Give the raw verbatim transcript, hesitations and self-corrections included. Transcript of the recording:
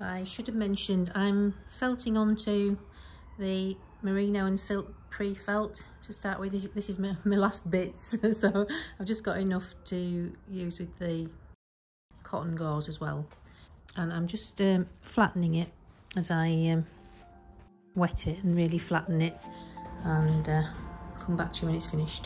I should have mentioned I'm felting onto the merino and silk pre-felt to start with. This, this is my, my last bits, so I've just got enough to use with the cotton gauze as well. And I'm just um, flattening it as I um, wet it and really flatten it, and uh, come back to you when it's finished.